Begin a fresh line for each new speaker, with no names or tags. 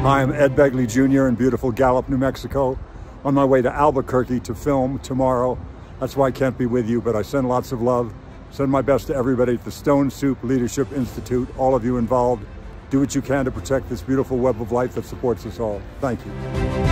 Hi, I'm Ed Begley Jr. in beautiful Gallup, New Mexico, on my way to Albuquerque to film tomorrow. That's why I can't be with you, but I send lots of love. Send my best to everybody at the Stone Soup Leadership Institute, all of you involved. Do what you can to protect this beautiful web of life that supports us all. Thank you.